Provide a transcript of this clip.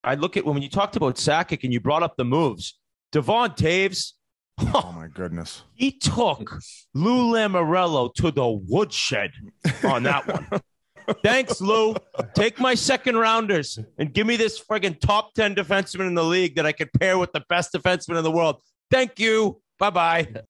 I look at when you talked about Sakic and you brought up the moves. Devon Toews. Oh, my goodness. He took Lou Lamoriello to the woodshed on that one. Thanks, Lou. Take my second rounders and give me this friggin' top 10 defenseman in the league that I could pair with the best defenseman in the world. Thank you. Bye-bye.